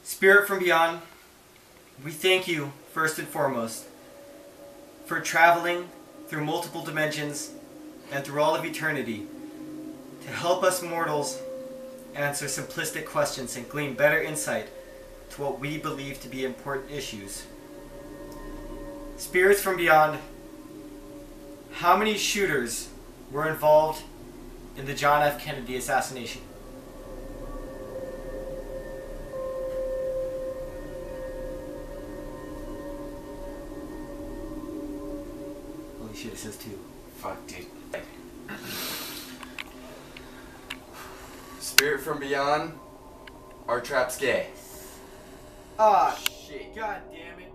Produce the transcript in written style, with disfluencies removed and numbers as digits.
Spirit from beyond, we thank you first and foremost for traveling through multiple dimensions and through all of eternity to help us mortals answer simplistic questions and glean better insight to what we believe to be important issues. Spirits from beyond, how many shooters were involved in the John F. Kennedy assassination? Holy shit, it says 2. Fuck, dude. Spirit from beyond, our trap's gay. Ah, shit. God damn it.